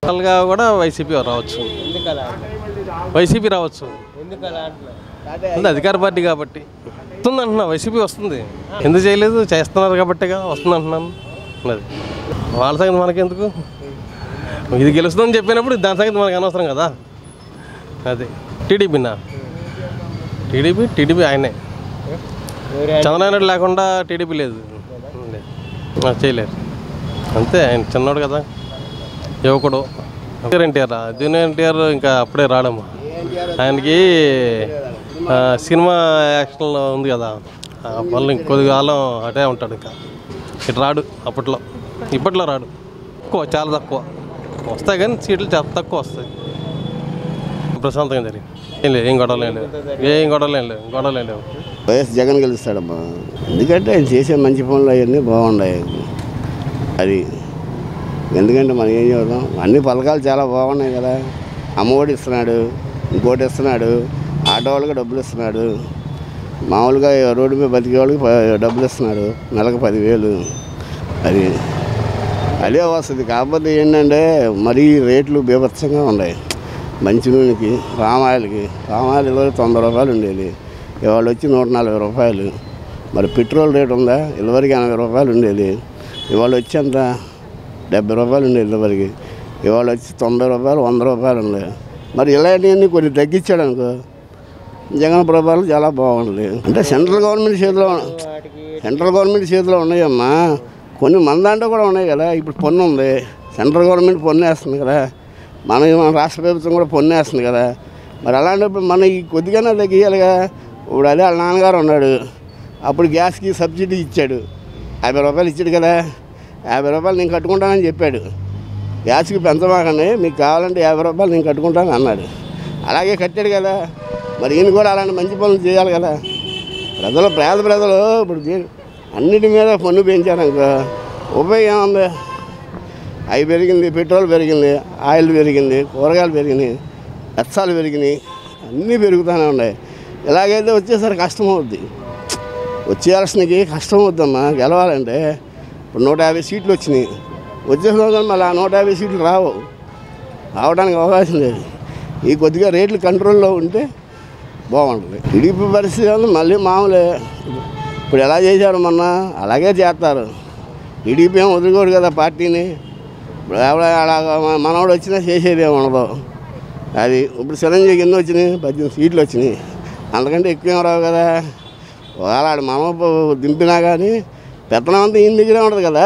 అసలుగా కూడా వైసీపీ రావచ్చు, వైసీపీ రావచ్చు, అధికార పార్టీ కాబట్టి వస్తుంది అంటున్నా. వైసీపీ వస్తుంది, ఎందుకు చేయలేదు, చేస్తున్నారు కాబట్టిగా వస్తుంది అంటున్నాను. అది వాళ్ళ సంగతి మనకెందుకు, ఇది గెలుస్తుందని చెప్పినప్పుడు దాని సంగతి మనకు అనవసరం కదా. అది టీడీపీనా, టీడీపీ ఆయనే. చంద్రబాబు నాయుడు లేకుండా టీడీపీ లేదు, చేయలేరు అంతే. ఆయన చిన్నోడు కదా, యువకుడు. ఎన్టీఆర్ దీని ఎన్టీఆర్ ఇంకా అప్పుడే రాడమ్మా. ఆయనకి సినిమా యాక్షన్లో ఉంది కదా, మళ్ళీ ఇంకొద్ది కాలం అటే ఉంటాడు. ఇంకా ఇటు రాడు, ఇప్పట్లో రాడు, తక్కువ, చాలా తక్కువ వస్తాయి. కానీ సీట్లు చాలా తక్కువ వస్తాయి. ప్రశాంతంగా జరిగింది, ఏం గొడవలు ఏం లేవు. వైఎస్ జగన్ గెలుస్తాడమ్మా. ఎందుకంటే ఆయన చేసే మంచి పనులు అవన్నీ బాగున్నాయి. అది ఎందుకంటే మనం ఏం చేద్దాం, అన్ని పథకాలు చాలా బాగున్నాయి కదా. అమ్మఒడి ఇస్తున్నాడు, ఇంకోటి ఇస్తున్నాడు, ఆటో వాళ్ళకి డబ్బులు ఇస్తున్నాడు, మామూలుగా రోడ్డు మీద బతికే వాళ్ళకి డబ్బులు ఇస్తున్నాడు, నెలకు 10,000. అది అదే వస్తుంది. కాకపోతే ఏంటంటే మరీ రేట్లు బీభత్సంగా ఉన్నాయి. మంచినూనెకి, పామాయిల్కి 90 రూపాయలు ఉండేది, ఇవాళ వచ్చి 140 రూపాయలు. మరి పెట్రోల్ రేటు ఉందా, ఇదివరకు 80 రూపాయలు ఉండేది, ఇవాళ వచ్చి అంత 70 రూపాయలు ఉండేది. ఇదివరకు ఇవాళ వచ్చి 90 రూపాయలు, 100 రూపాయలు ఉన్నాయి. మరి ఇలాంటివన్నీ కొన్ని తగ్గించాడు అనుకో, జగన్ ప్రభావం చాలా బాగుంది. అంటే సెంట్రల్ గవర్నమెంట్ చేతిలో ఉన్నాయమ్మా. కొన్ని మన దాంట్లో కూడా ఉన్నాయి కదా. ఇప్పుడు పన్ను ఉంది, సెంట్రల్ గవర్నమెంట్ పన్ను వేస్తుంది కదా, మన రాష్ట్ర ప్రభుత్వం కూడా పన్ను వేస్తుంది కదా. మరి అలాంటప్పుడు మన ఈ కొద్దిగానే తగ్గియాలిగా. ఇప్పుడు అదే వాళ్ళ నాన్నగారు ఉన్నాడు, అప్పుడు గ్యాస్కి సబ్సిడీ ఇచ్చాడు, 50 రూపాయలు ఇచ్చాడు కదా. 50 రూపాయలు నేను కట్టుకుంటానని చెప్పాడు. గ్యాస్కి పెంచమాకండి, మీకు కావాలంటే 50 రూపాయలు నేను కట్టుకుంటాను అన్నాడు. అలాగే కట్టాడు కదా. మరి ఈయన కూడా అలాంటి మంచి పనులు చేయాలి కదా. పేద ప్రజలు ఇప్పుడు అన్నిటి మీద పన్ను పెంచారనుకో ఉపయోగం ఏముంది. అవి పెరిగింది, పెట్రోల్ పెరిగింది, ఆయిల్ పెరిగింది, కూరగాయలు పెరిగినాయి, ఎత్సాలు పెరిగినాయి, అన్నీ పెరుగుతూనే ఉన్నాయి. ఇలాగైతే వచ్చేసరికి కష్టం అవుద్ది. వచ్చేయాల్సినకి కష్టం అవుద్దమ్మా. గెలవాలంటే ఇప్పుడు 150 సీట్లు వచ్చినాయి, వచ్చేసిన మళ్ళీ ఆ 150 సీట్లు రావడానికి అవకాశం లేదు. ఈ కొద్దిగా రేట్లు కంట్రోల్లో ఉంటే బాగుంటుంది. టీడీపీ పరిస్థితి మళ్ళీ మామూలే. ఇప్పుడు ఎలా చేశారు మొన్న అలాగే చేస్తారు. టీడీపీ ఏం వదులుకోడు కదా పార్టీని. ఇప్పుడు అలాగ మనవాడు వచ్చినా చేసేది ఏమి ఉండదు. అది ఇప్పుడు చిరంజీవికి ఎన్ని వచ్చినాయి, 18 సీట్లు వచ్చినాయి, అంతకంటే ఎక్కువ ఏం రావు కదా. వాళ్ళ మనం దింపినా కానీ పెత్తనం అంతా ఈయన దగ్గరే ఉంటుంది కదా.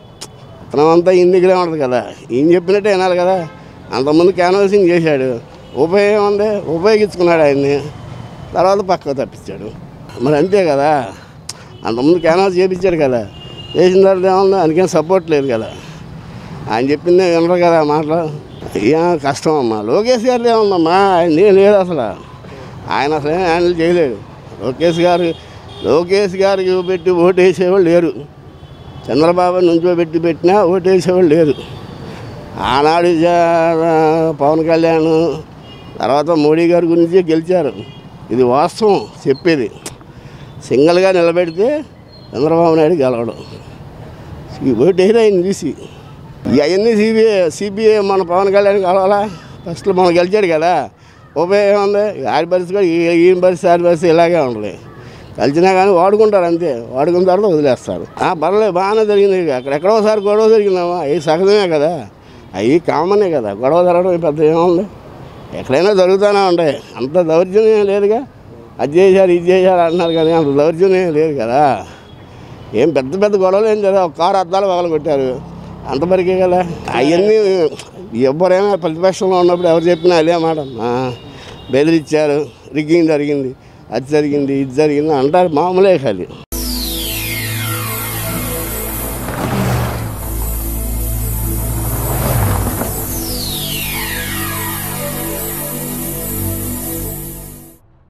ఈయన చెప్పినట్టే వినాలి కదా. అంతకుముందు క్యాన్వాసింగ్ చేశాడు, ఉపయోగం ఉంది, ఉపయోగించుకున్నాడు ఆయన్ని, తర్వాత పక్కకు తప్పించాడు. మరి అంతే కదా. అంతకుముందు క్యాన్వాస్ చేయించాడు కదా, చేసిన తర్వాత ఏమన్నా ఆయనకేం సపోర్ట్ లేదు కదా. ఆయన చెప్పిందే వినరు కదా మాటలు. ఏం కష్టం అమ్మా. లోకేష్ గారు ఏముందమ్మా, ఆయన లేదు అసలు. ఆయన అసలు ఏం హ్యాండిల్ చేయలేడు. లోకేష్ గారికి పెట్టి ఓటు వేసేవాళ్ళు లేరు. చంద్రబాబు పెట్టినా ఓటు వేసేవాళ్ళు లేరు. ఆనాడు పవన్ కళ్యాణ్ తర్వాత మోడీ గారి గురించి గెలిచారు. ఇది వాస్తవం చెప్పేది. సింగిల్గా నిలబెడితే చంద్రబాబు నాయుడు గెలవడం, ఈ ఓటు వేయరు ఆయన చూసి. అవన్నీ సిబిఐ మన పవన్ కళ్యాణ్ కలవాలా. ఫస్ట్లో మనం గెలిచాడు కదా, ఉపయోగం ఉంది. ఆడి పరిస్థితి కూడా ఈయన పరిస్థితి, ఆడి పరిస్థితి ఇలాగే ఉంటుంది. కలిసినా కానీ వాడుకుంటారు అంతే, వాడుకున్న తర్వాత వదిలేస్తారు. పర్లేదు, బాగానే జరిగింది. ఎక్కడోసారి గొడవ జరిగిందామా, అవి సహజమే కదా, అవి కామనే కదా. గొడవ జరగడం పెద్ద ఏముంది, ఎక్కడైనా జరుగుతూనే ఉంటాయి. అంత దౌర్జన్యం లేదుగా. అది చేశారు, ఇది చేశారు అంటున్నారు కానీ అంత దౌర్జన్యం లేదు కదా. ఏం పెద్ద గొడవలు ఏం జరగదు. ఒక కారు అద్దాలు పగలగొట్టారు, అంతవరకే కదా. అవన్నీ ఎవరైనా ప్రతిపక్షంలో ఉన్నప్పుడు ఎవరు చెప్పినా అదే మాట, బెదిరించారు, రిగ్గింగ్ జరిగింది, అది జరిగింది, ఇది జరిగింది అంటారు. మామూలే కాదు.